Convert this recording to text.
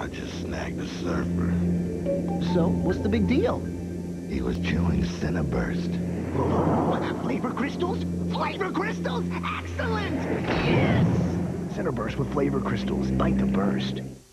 I just snagged a surfer. So, what's the big deal? He was chewing Cinnaburst. Oh, flavor crystals? Flavor crystals? Excellent! Yes! Cinnaburst with flavor crystals. Bite the burst.